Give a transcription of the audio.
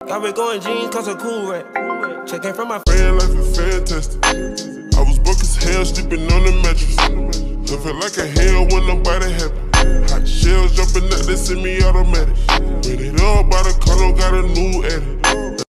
Got me going jeans, cause a cool rack. Checking from my friend, life is fantastic. I was broke as hell, sleeping on the mattress. I felt like a hell when nobody happy. Hot shells jumping out, they send me automatic. Made it up by the car, got a new edit.